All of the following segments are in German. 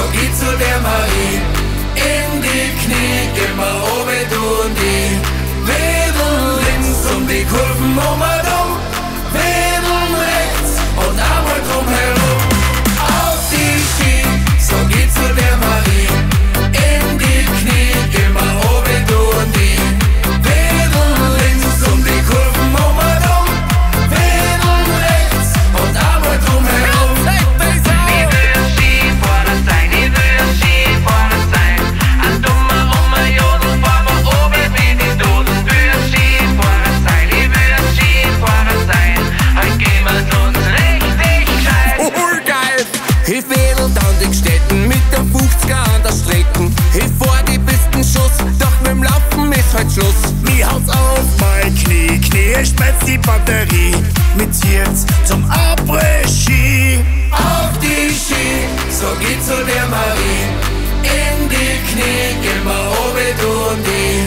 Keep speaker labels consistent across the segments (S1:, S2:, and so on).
S1: geh zu der Marie. In die Knie, geh mal oben, du und die. Wedel links um die Kurven, mal dumm. Wedel rechts und einmal drumherum. Auf die Schi, so geh zu der Marie. In die Knie, geh mal oben, du und die. Wedel links um die Kurven, mal dumm. Wedel rechts und einmal drumherum.
S2: Ich will Skifahrer sein, ich will Skifahrer sein. Ein dummer Jodel, fahr mal oben wie die Dodeln. Will Skifahrer sein, ich will Skifahrer sein. Heute gehen wir's uns richtig gescheit.
S3: Geil! Ich wedel dann die Städten mit der 50er an der Strecken. Ich fahr die besten Schuss, doch mit'm Laufen ist halt Schluss.
S4: Mir haut's auf mein Knie, spitzt die Batterie. Mit jetzt zum Après-Ski.
S1: Auf die Schi, so geh zu der Marie. In die Knie, geh mal oben, du und die.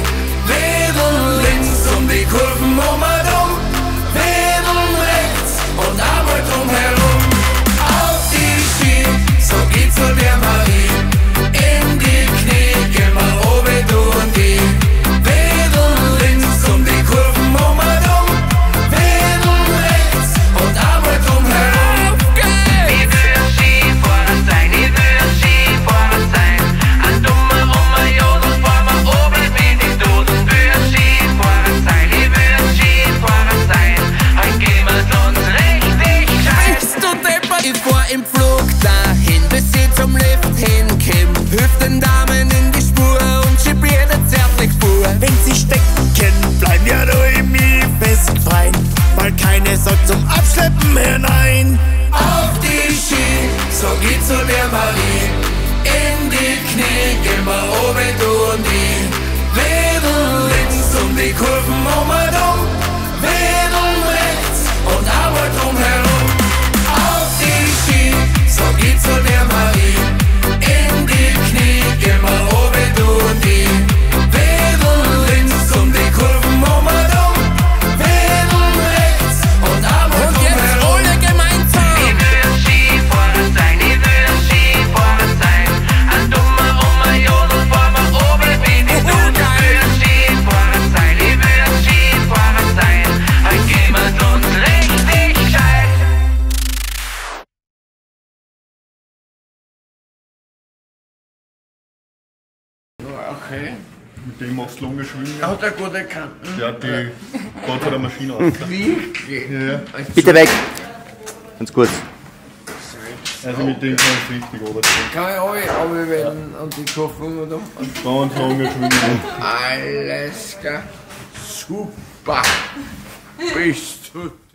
S1: Wedel links um die Kurven, mal dumm. Wedel rechts und einmal drumherum. Auf die Schi, so geh zu der Marie. In die Knie, geh mal oben, du und die. Wedel links um die Kurven, mal dumm. Wedel rechts und einmal drumherum.
S2: Ich will Skifahrer sein, ich will Skifahrer sein. Ein dummer Jodel, fahr mal oben wie die Dodeln. Will Skifahrer sein, ich will Skifahrer sein. Heute gehen wir's uns richtig gescheit.
S3: Bist du deppert? Ich fahr im Flug dahin, bis ich zum Lift hinkomm. Hilf den Damen in die Spur und schieb jeder zärtlich vor.
S4: Wenn sie stecken, bleiben ja nur in mir festgefallen. Weil keine soll zum Abschleppen hinein.
S1: Auf die Schi, so geh zu der Marie. In die Knie, geh mal oben, du und die. Wedel links um die Kurven, mal dumm. Wedel rechts und einmal drumherum. Auf die Schi, so geh zu der Marie. In die Knie, geh mal oben, du und die. Wedel links um die Kurven, mal dumm. Wedel rechts und einmal
S3: Und jetzt
S1: drumherum.
S3: alle gemeinsam!
S2: Ich will Skifahrer sein, ich will Skifahrer sein. Ein dummer Jodel, fahr mal oben wie die Dodeln. Will Skifahrer sein, ich will Skifahrer sein. Heute gehen wir's uns richtig gescheit.
S5: Okay.
S6: Mit dem machst du lange Schwünge.
S5: Hat er gute Kanten.
S6: Der hat die geht von der Maschine aus.
S5: Wirklich?
S6: Ja,
S7: Bitte weg. Ganz kurz.
S6: also mit dem kannst du richtig runterziehen.
S5: Kann ich alle abwenden und die Kurven und
S6: Ganz lange Schwünge.
S5: alles klar. Super. Bist du.